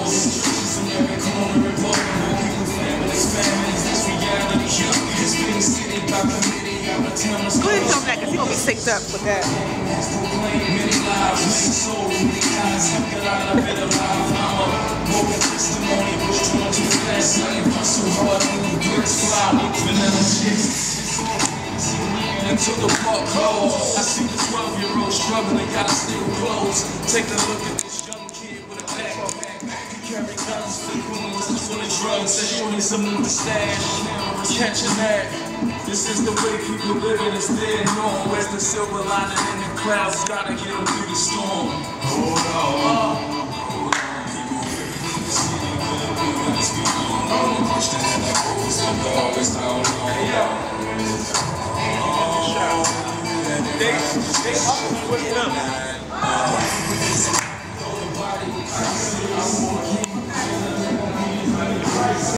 Go ahead and come back because he's gonna be synced up with that. Until the park closed, I see the 12-year-old struggling, gotta steal clothes. Take a look at this young kid with a backpack. He carry guns, flip wounds, full of drugs. Says you need some new stash. Catching that. This is the way people live in this dead norm. Where's the silver lining in the clouds? Gotta get them through the storm. Hold on. They up with them.